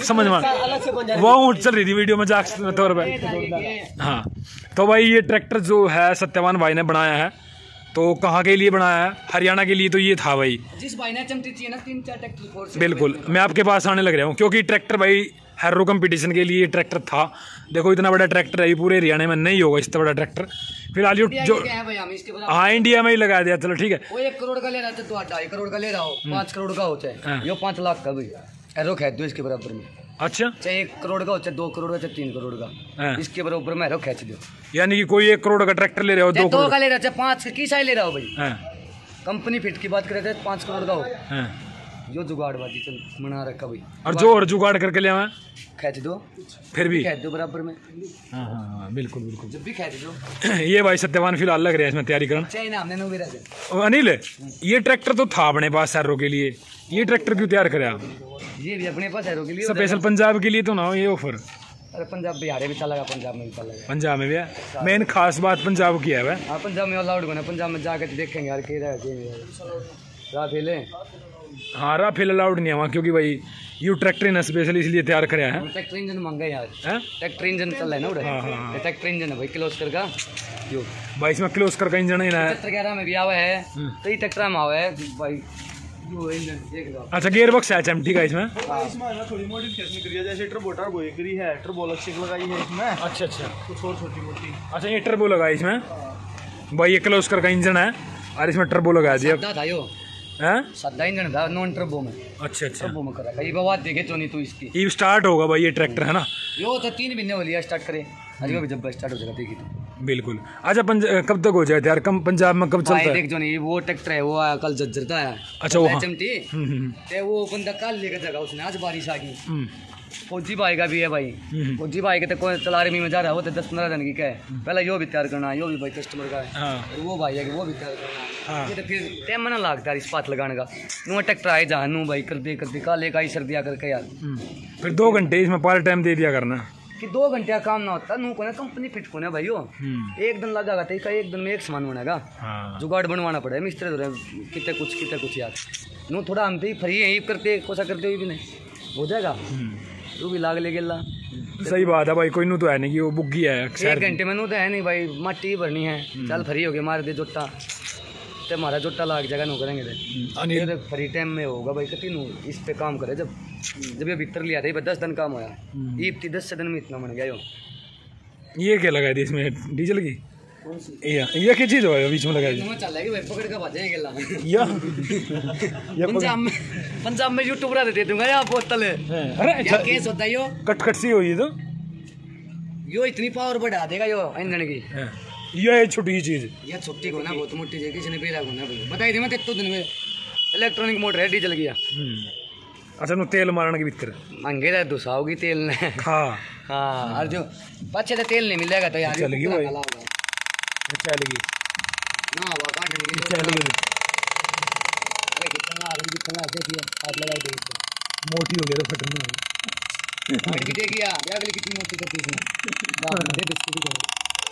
समझ में वो ऊँट चल रही थी वीडियो में मजाक के तौर पर। हाँ तो भाई ये ट्रैक्टर जो है सत्यवान भाई ने बनाया है, तो कहाँ के लिए बनाया है? हरियाणा के लिए। तो ये था भाई जिस भाई ने चमटी चाहिए ना 3-4 ट्रैक्टर फोर्स। बिल्कुल मैं आपके पास आने लग रहा हूँ क्योंकि ट्रैक्टर भाई हैरो कंपटीशन के लिए ट्रैक्टर था। देखो इतना बड़ा ट्रैक्टर है, पूरे हरियाणा में नहीं होगा इतना बड़ा ट्रैक्टर फिलहाल जो हाँ इंडिया में ही लगा दिया। चलो ठीक है, वो 1 करोड़ का ले रहा था तो 2.5 करोड़ का ले रहा हो, 5 करोड़ का होता है ये 5 लाख का भाई हैरो खींच दो इसके बराबर में। अच्छा चाहे 1 करोड़ का हो, चाहे 2 करोड़ का, चाहे 3 करोड़ का, इसके बराबर में हैरो खींच दो। यानी कि कोई 1 करोड़ का ट्रैक्टर ले रहे हो, 2 करोड़ का ले रहा, चाहे 5 की साइज ले रहा हो भाई। कंपनी फिट की बात करें तो 5 करोड़ का हो, जो जुगाड़बाजी चल मना रखा भाई। और जो और जुगाड़ करके ले आए खींच दो, फिर भी खींच दो बराबर में। हाँ हाँ हाँ बिल्कुल बिल्कुल, जब भी खींच दो। ये भाई सत्यवान फिलहाल लग रहा है इसमें तैयारी करना। चाइना हमने नो भी अनिल ये ट्रैक्टर तो था अपने पास हैरो के लिए, ये ट्रैक्टर क्यों तैयार करे आप? ये भी अपने पास हैरो के लिए स्पेशल पंजाब के लिए तो ना हो ये ऑफर। अरे पंजाब बिहार भी चलेगा, पंजाब में भी चलेगा। पंजाब में भी है, मेन खास बात पंजाब की है वह। हाँ पंजाब में अलाउड होना, पंजाब में जाकर देखेंगे यार के राफेल। हाँ राफेल अलाउड नहीं है वहाँ क्योंकि भाई यू ट्रैक्टर ने स्पेशल इसलिए तैयार कराया है। ट्रैक्टर इंजन महंगा यार, ट्रैक्टर इंजन चल रहा है ना उधर। हाँ ट्रैक्टर इंजन है भाई किर्लोस्कर का, जो भाई इसमें किर्लोस्कर का इंजन है ना। 11 में भी आवा है, कई ट्रैक्टर में आवा है भाई जो इंजन देख लो। अच्छा गियर बॉक्स है एचएमटी का इसमें। इसमें ना थोड़ी मॉडिफिकेशन करी है, जैसे टर्बो करी है, टर्बो अलग लगाई है इसमें। अच्छा अच्छा कुछ और छोटी मोटी। अच्छा ये टर्बो लगा है इसमें भाई, ये किर्लोस्कर का इंजन है और इसमें टर्बो लगा दिया। सादा इंजन था नॉन टर्बो में। अच्छा अच्छा टर्बो में करा ये बात देखे तो नहीं तू इसकी ये स्टार्ट होगा भाई ये ट्रैक्टर है ना। यो तो 3 महीने हो लिया स्टार्ट करे, अभी भी जब स्टार्ट हो जाएगा देखी तो। बिल्कुल। अच्छा कब तक हो जाए यार, कम पंजाब में कब चलता है? देख जो नहीं वो ट्रैक्टर है वो आया कल जज्जरता है। अच्छा वो चमटी ते वो बंदा कल लेकर जाएगा उसने, आज बारिश आ गई। फौजी भाई का भी है भाई, फौजी भाई के तो कोई चला आर्मी में जा रहा है, वो तो 10-15 दिन की क्या है, पहले यो भी तैयार करना है, यो भी भाई कस्टमर का है। और वो भाई है कि वो भी तैयार करना है, ये तो फिर टाइम ना लगता है इस पात लगाने का। नू ट्रैक्टर आए जहाँ नू भाई कर दे काले का ही सर्दिया करके यार। फिर 2 घंटे इसमें पार्ट टाइम दे दिया करना कि 2 घंटे का काम ना होता नू को ना कंपनी फिट को ना भाई हो। एक दिन लगागा तो एक दिन में एक सामान बनेगा, जुगाड़ बनवाना पड़ेगा मिस्त्री कितने कुछ यार। नू थोड़ा हम तो फ्री है करते कोसा करते हुए भी नहीं हो जाएगा, तू भी लाग ले गेला। सही बात है भाई, कोई नू तो है नहीं कि वो बुग्गी है 1 घंटे में नू तो है नहीं भाई, मट्टी भरनी है, चल फ्री हो गया मार दे जोटा ते हमारा जोटा लाग जाएगा नू करेंगे तो फ्री टाइम में होगा भाई। कति नू इस पे काम करे जब ये भीतर लिया था 10 दिन काम होया, ईद 10 दिन में इतना बन गया। ये क्या लगाई थी इसमें डीजल की? ये क्या चीज है बीच में लगाई थी? चल रहा है पकड़ के भाजेंगे गेला या पंजाब में यूट्यूब रा दे दूंगा यार बोतल। अरे अच्छा केस होता है यो कट सी हुई तो यो इतनी पावर बढ़ा देगा यो इंजन की। ये है छोटी चीज, ये छोटी को ना बहुत मोटी है, किसी ने पेरा को ना भाई बताई दे मैं तो दिन में इलेक्ट्रॉनिक मोटर है डीजल की। अच्छा नु तेल मारने के भीतर महंगे रे दुसाओगी तेल ने। हाँ और जो पीछे तो तेल नहीं मिलेगा तो यार चलेगी भाई, चलेगी ना हवा काटने के लिए चलेगी। अरे कितना देखिए हाथ लगा दे मोटी हो गई तो फटने वाली देखिए अगली कितनी मोटी करती है दे बिस्कुट को।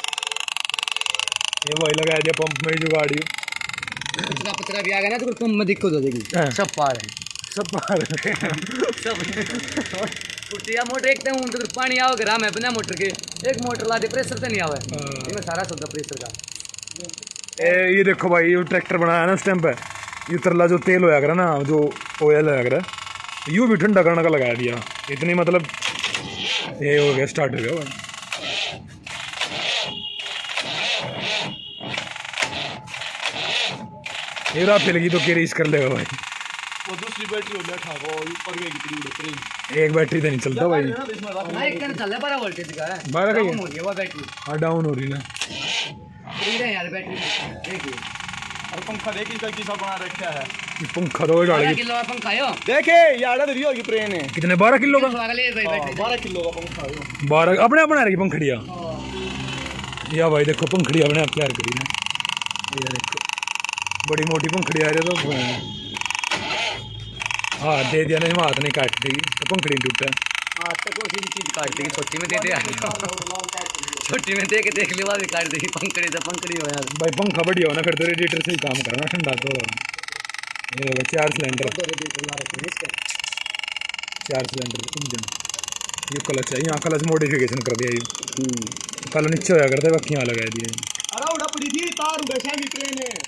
ये वही लगा दिया पंप में जो गाड़ी पचरा भी आ गया ना तो पंप में दिक्कत हो जाएगी। सब पार है, सब पार सब कुटिया मोटर एकदम तो पानी आओ ग्राम है बिना मोटर के एक मोटर ला दे प्रेशर तो नहीं आवे इसमें सारा सौदा प्रेशर का। ये देखो भाई ये ट्रैक्टर बनाया ना स्टैंप है, ये तरला जो तेल होया करा ना जो ऑयल होया करा यू भी ठंडा करने का लगा दिया इतनी मतलब ये हो गया स्टार्ट हो गया भाई। ये राफेल की तो केरीज कर लेगा भाई, वो दूसरी बैटरी हो बैठा वो ऊपर गई कितनी बैटरी, एक बैटरी तो नहीं चलता भाई। एक कर चल 12 वोल्टेज का है, 12 का हो गया वो बैटरी। हां डाउन हो रही ना यार बैटरी देखिए। और पंखा देखिए इसका कैसा बना रखा है, पंखा तो डाल 12 किलो का पंखा है देखे ये आड़ा दरी होगी प्रेन है कितने 12 किलो का 12 किलो का पंखा है 12 अपने आप बना रही पंखड़िया। या भाई देखो पंखड़िया अपने आप तैयार करी ना, ये देखो बड़ी मोटी पंखड़ी आ रही तो हाँ दे दिया नहीं हाथ नहीं काट देगी तो पंखड़ी नहीं टूटा। हाँ तो कोई भी चीज़ काट देगी, छोटी में दे दे छोटी में दे के देख ली भी काट देगी पंखड़ी तो पंखड़ी हो यार भाई पंखा बढ़िया हो ना फिर तो रेडिएटर से ही काम करना ठंडा तो ये 4 सिलेंडर इंजन। ये क्लच है, यहाँ क्लच मॉडिफिकेशन कर दिया ये। कल नीचे होया करते बाकी यहाँ लगा दिए। अरे उड़ा पड़ी थी तार उड़ा शामी ट्रेन है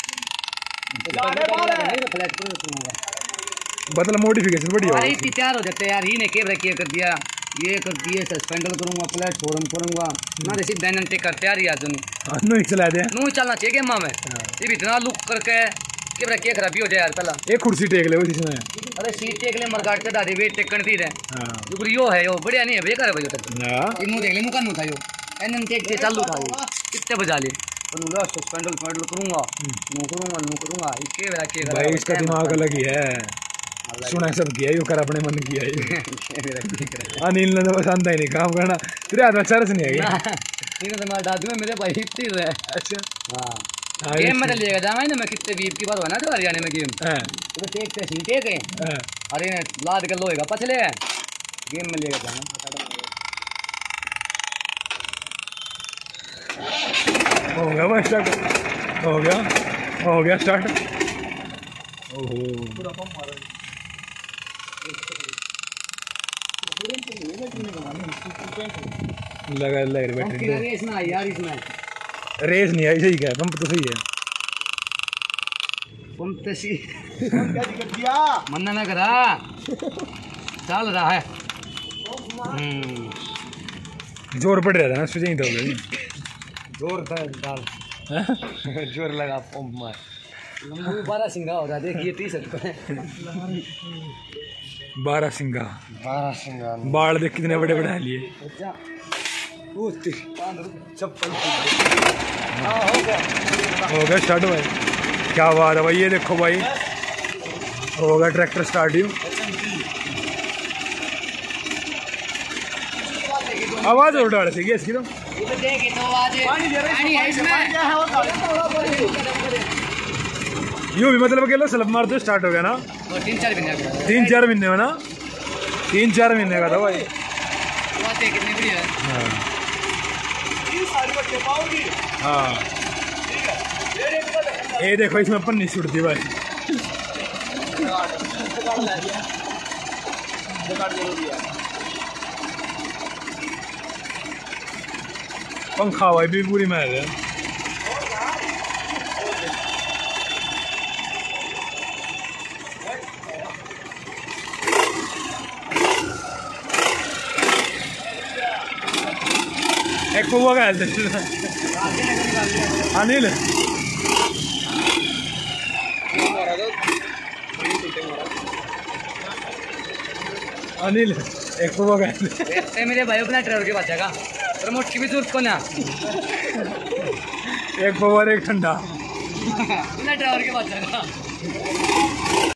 बदला मॉडिफिकेशन बढ़िया अरे इतनी तैयार हो जाते यार, ही ने कैमरा किया कर दिया, ये कर दिए, सस्पेंडल करूंगा, प्लेटफॉर्म करूंगा ना, जैसे बैनन टेक कर तैयार ही आज नो चला दे नू चलना चाहिए गेम में। ये भी इतना लुक करके कैमरा क्या खराबी हो जाए यार। पहला एक कुर्सी टेक ले इसमें। अरे सीट टेक ले मरगाट चढ़ा दे, वेट टेक करती रहे। जो यो है यो बढ़िया नहीं है, बेकार है भाई तक। ये मुंह देख ले, मुंह कान था यो एनन टेक के चालू था ये कितने बजा ले पर उला सस्पेंडल पैडल करूंगा, नो करूंगा ये कैमरा क्या भाई इसका दिमाग अलग ही है। सुना सब किया यो कर अपने मन किया ये। अनिल ने तो पसंद ही नहीं काम करना, तेरे हाथ में चरस नहीं है क्या? तीनों तो मार डाल मेरे भाई इतनी रहे। अच्छा हाँ गेम में लेगा जाऊंगा ना मैं, कितने वीप की बात हुआ ना तो हरियाणा में गेम तो टेक से सीटे के अरे लाद के लोएगा पछले गेम में लेगा जाऊंगा। हो गया भाई स्टार्ट, हो गया स्टार्ट। ओहो लगा लग रही बैटरी रेस ना यार, इसमें रेस नहीं आई, सही है पंप तो सही है। पंप तो सी क्या दिक्कत दिया मन्ना ना करा चल रहा है। जोर पड़ रहा था ना सुझे तो गई जोर था डाल जोर लगा पंप मार लंबू 12 सिंगा हो रहा देखिए 30 पे 12 सिंगा 12 सिंगा बाल देख कितने बड़े बड़ा लिए। चप्पल हो गया स्टार्ट भाई, क्या बात है भाई। ये देखो भाई हो गया ट्रैक्टर स्टार्ट ही। आवाज और डाल सी इसकी तो यूँ भी मतलब अकेला स्लब मारते स्टार्ट हो गया ना। 3-4 महीने 3-4 महीने में ना, 3-4 महीने का था भाई। कितनी बड़ी है। हाँ ये देखो इसमें पन्नी छुटती भाई। पंखा भाई भी पूरी महल है। एक हुआ का अनिल अनिल एक हुआ का मेरे भाई अपना ड्राइवर के पास जाएगा, प्रमोट की भी जरूरत को ना एक पवार एक ठंडा अपना ड्राइवर के पास जाएगा।